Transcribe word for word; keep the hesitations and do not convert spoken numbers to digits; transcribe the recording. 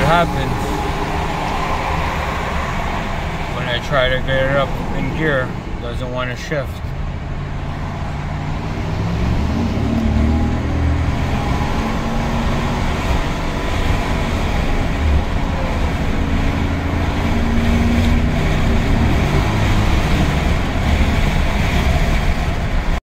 happens when I try to get it up in gear. It doesn't want to shift.